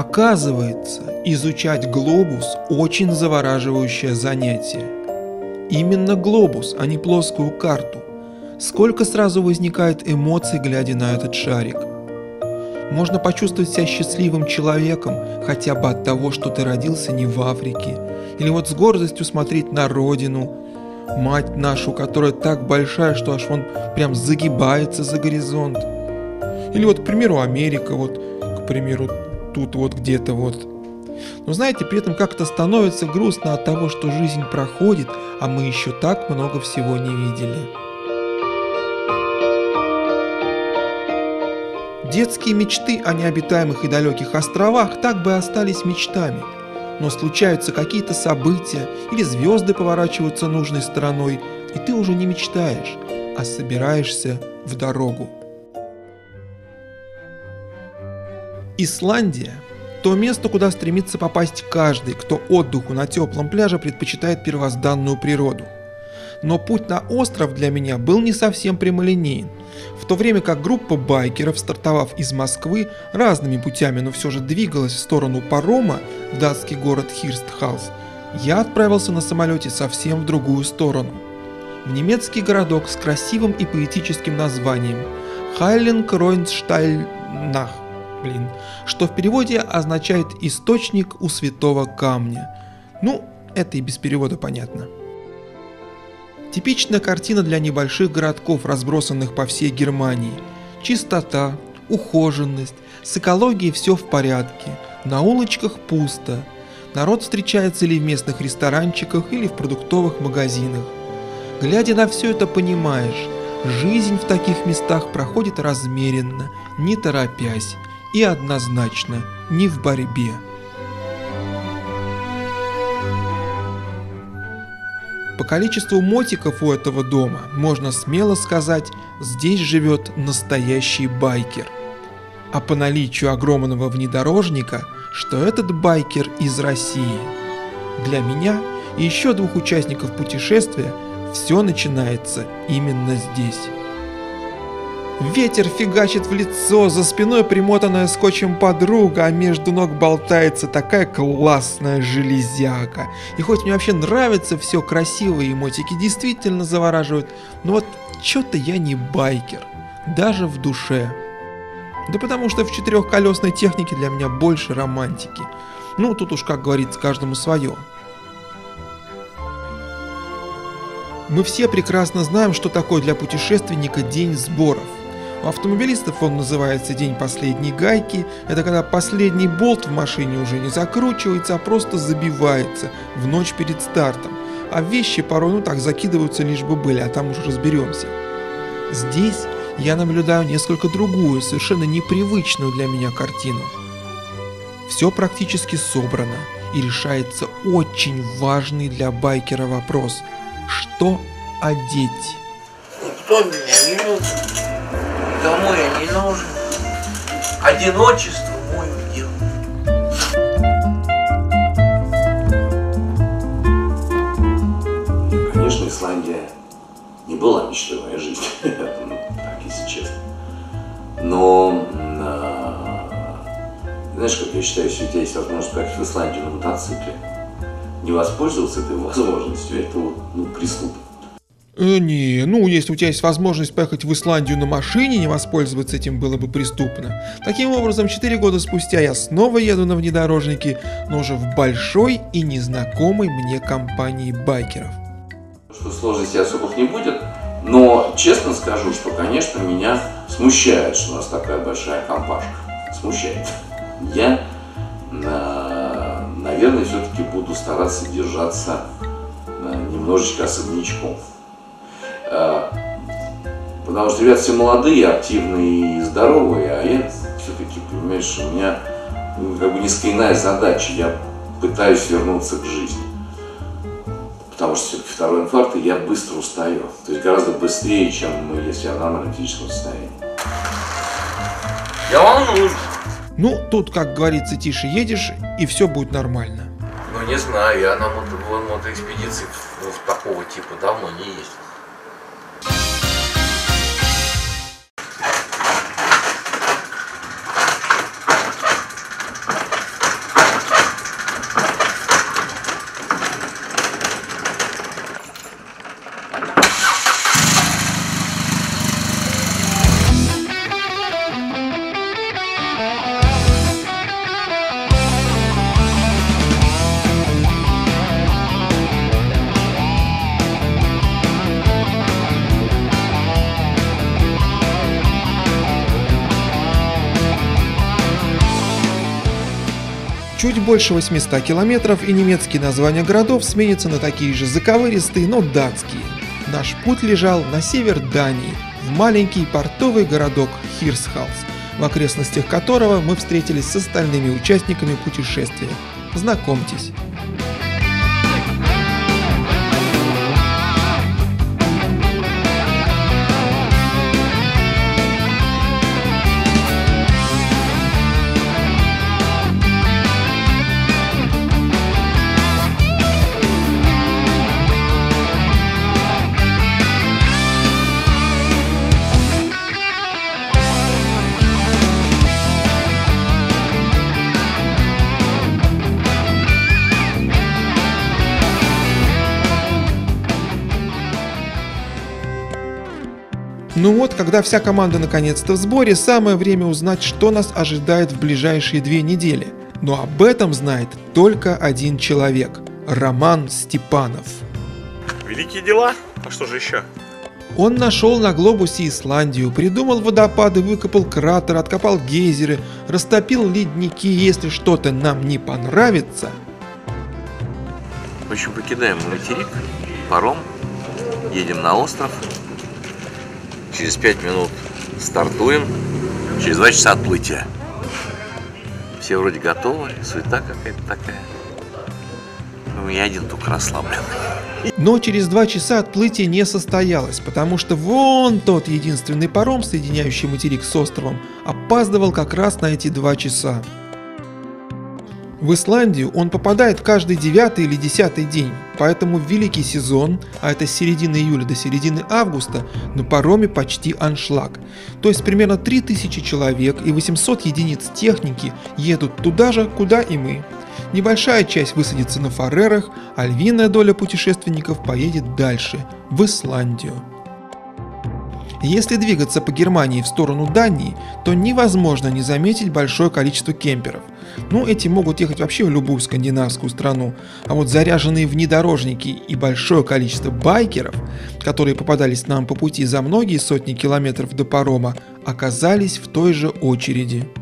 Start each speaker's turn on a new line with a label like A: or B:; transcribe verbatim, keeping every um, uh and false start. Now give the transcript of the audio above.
A: Оказывается, изучать глобус очень завораживающее занятие. Именно глобус, а не плоскую карту. Сколько сразу возникает эмоций, глядя на этот шарик. Можно почувствовать себя счастливым человеком хотя бы от того, что ты родился не в Африке. Или вот с гордостью смотреть на родину, мать нашу, которая так большая, что аж вон прям загибается за горизонт. Или вот, к примеру, Америка, вот, к примеру, тут вот где-то вот. Но знаете, при этом как-то становится грустно от того, что жизнь проходит, а мы еще так много всего не видели. Детские мечты о необитаемых и далеких островах так бы и остались мечтами. Но случаются какие-то события, или звезды поворачиваются нужной стороной, и ты уже не мечтаешь, а собираешься в дорогу. Исландия – то место, куда стремится попасть каждый, кто отдыху на теплом пляже предпочитает первозданную природу. Но путь на остров для меня был не совсем прямолинеен. В то время как группа байкеров, стартовав из Москвы, разными путями, но все же двигалась в сторону парома в датский город Хирстхалс, я отправился на самолете совсем в другую сторону. В немецкий городок с красивым и поэтическим названием Хайленкройнштальнах, блин, что в переводе означает «источник у святого камня». Ну, это и без перевода понятно. Типичная картина для небольших городков, разбросанных по всей Германии. Чистота, ухоженность, с экологией все в порядке, на улочках пусто. Народ встречается или в местных ресторанчиках, или в продуктовых магазинах. Глядя на все это, понимаешь, жизнь в таких местах проходит размеренно, не торопясь, и однозначно не в борьбе. По количеству мотиков у этого дома можно смело сказать, здесь живет настоящий байкер. А по наличию огромного внедорожника, что этот байкер из России. Для меня и еще двух участников путешествия все начинается именно здесь. Ветер фигачит в лицо, за спиной примотанная скотчем подруга, а между ног болтается такая классная железяка. И хоть мне вообще нравится все красивое, эмотики действительно завораживают, но вот чё-то я не байкер, даже в душе. Да потому что в четырехколесной технике для меня больше романтики. Ну, тут уж, как говорится, каждому свое. Мы все прекрасно знаем, что такое для путешественника день сборов. У автомобилистов он называется день последней гайки. Это когда последний болт в машине уже не закручивается, а просто забивается в ночь перед стартом. А вещи порой ну так закидываются, лишь бы были, а там уже разберемся. Здесь я наблюдаю несколько другую, совершенно непривычную для меня картину. Все практически собрано, и решается очень важный для байкера вопрос: что одеть?
B: Никто меня не любит. Кому я не нужен. Одиночество мой удел.
C: Конечно, Исландия не была мечтой моей жизни, так, если честно. Но, знаешь, как я считаю, если у тебя есть возможность поехать в Исландию на мотоцикле, не воспользоваться этой возможностью, это вот, ну, преступно.
A: Э, не, ну если у тебя есть возможность поехать в Исландию на машине, не воспользоваться этим было бы преступно. Таким образом, четыре года спустя я снова еду на внедорожнике, но уже в большой и незнакомой мне компании байкеров.
C: Что сложностей особых не будет, но честно скажу, что, конечно, меня смущает, что у нас такая большая компашка. Смущает. Я, наверное, все-таки буду стараться держаться немножечко особнячком. Потому что ребята все молодые, активные и здоровые, а я все-таки, понимаешь, у меня ну, как бы несколько иная задача. Я пытаюсь вернуться к жизни. Потому что все-таки второй инфаркт, и я быстро устаю. То есть гораздо быстрее, чем если я в нормальном физическом состоянии.
B: Я волнуюсь.
A: Ну, тут, как говорится, тише едешь, и все будет нормально.
B: Ну, не знаю, я на мото мотоэкспедиции вот такого типа давно не ездил.
A: чуть больше восьмисот километров, и немецкие названия городов сменятся на такие же заковыристые, но датские. Наш путь лежал на север Дании, в маленький портовый городок Хирсхалс, в окрестностях которого мы встретились с остальными участниками путешествия. Знакомьтесь. Ну вот, когда вся команда наконец-то в сборе, самое время узнать, что нас ожидает в ближайшие две недели. Но об этом знает только один человек – Роман Степанов.
D: Великие дела? А что же еще?
A: Он нашел на глобусе Исландию, придумал водопады, выкопал кратер, откопал гейзеры, растопил ледники. Если что-то нам не понравится...
E: В общем, покидаем материк, паром, едем на остров. Через пять минут стартуем, через два часа отплытия. Все вроде готовы, суета какая-то такая. Ну, я один только расслаблен.
A: Но через два часа отплытие не состоялось, потому что вон тот единственный паром, соединяющий материк с островом, опаздывал как раз на эти два часа. В Исландию он попадает каждый девятый или десятый день, поэтому в великий сезон, а это с середины июля до середины августа, на пароме почти аншлаг. То есть примерно три тысячи человек и восемьсот единиц техники едут туда же, куда и мы. Небольшая часть высадится на Фарерах, а львиная доля путешественников поедет дальше, в Исландию. Если двигаться по Германии в сторону Дании, то невозможно не заметить большое количество кемперов. Ну, эти могут ехать вообще в любую скандинавскую страну, а вот заряженные внедорожники и большое количество байкеров, которые попадались нам по пути за многие сотни километров до парома, оказались в той же очереди.